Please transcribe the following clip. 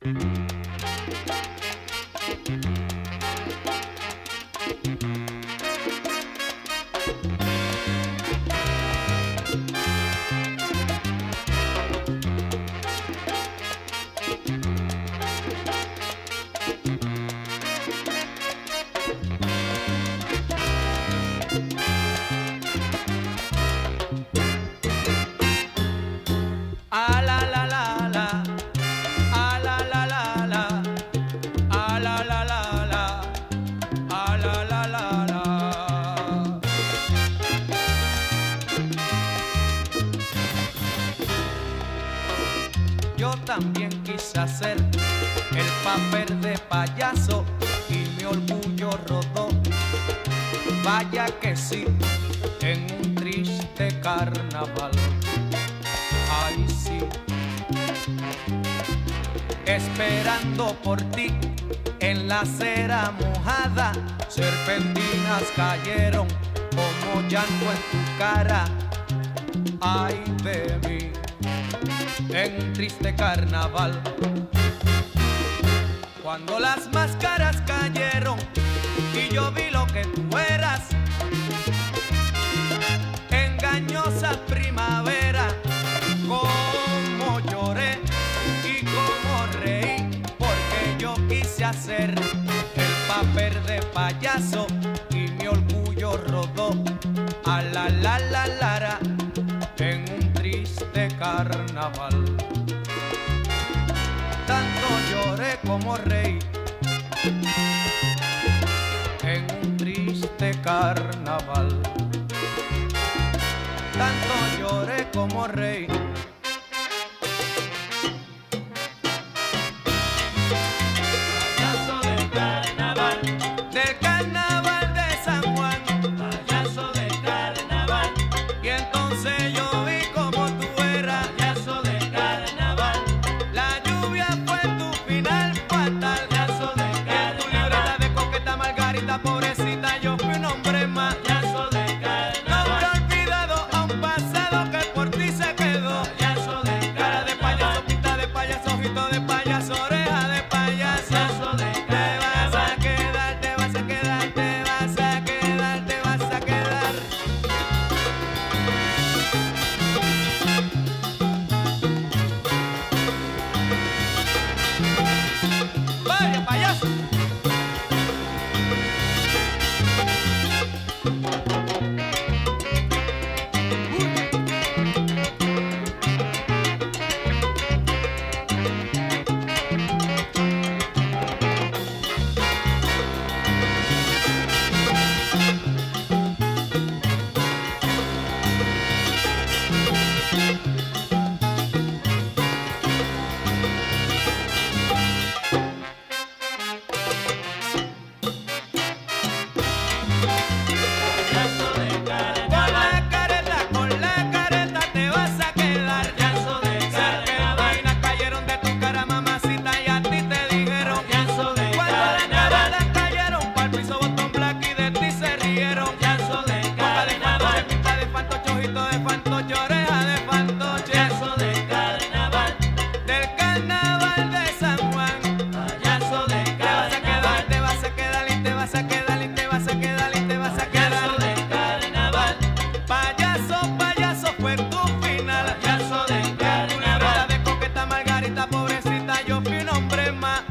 Ah la la la la, ah la la la la, ah la la la la, ah la la la la. Yo también quise hacer el papel de payaso y mi orgullo rodó. Vaya que sí, en un triste carnaval. Ay sí, esperando por ti en la acera mojada, serpentinas cayeron como llanto en tu cara. Ay de mí, en un triste carnaval, cuando las máscaras cayeron y yo vi lo que tú eras, engañosa primavera. Cómo lloré y cómo reí, porque yo quise hacer el papel de payaso y mi orgullo rodó. A la la la lara, en un triste carnaval. Tanto lloré como reí en un triste carnaval. Tanto lloré como reí. Payaso del carnaval, Del carnaval de San Juan. payaso del carnaval, Y entonces yo vi como tú eras. payaso del carnaval, La lluvia fue tu final fatal. payaso del En tu libreta carnaval, de coqueta Margarita, pobrecita, yo fui un hombre más. payaso del No carnaval, habré olvidado a un pasado que por ti se quedó. payaso del Cara de payaso, carnaval, pinta de payaso, ojito de payaso, oreja de payaso. payaso del Te vas a carnaval, quedar, te vas a quedar, te vas a quedar, te vas a quedar. Vaya payaso. payaso del carnaval, Con la careta te vas a quedar. payaso del carnaval, Serpentinas cayeron de tu cara, mamacita, y a ti te dijeron. payaso del Cuando las carnaval, caretas cayeron pa'l piso, botón black y de ti se rieron. payaso del Boca de fantoche, carnaval, pinta de fantoche, ojito de fantoche, oreja de fantoche. payaso del carnaval, Del carnaval de San Juan. payaso del Te vas a quedar, carnaval, te vas a quedar y te vas a quedar y te vas a quedar y te vas a quedar. payaso del carnaval, Payaso, payaso fue tu final. payaso del Tu libreta carnaval, de coqueta Margarita, pobrecita, yo fui un hombre más.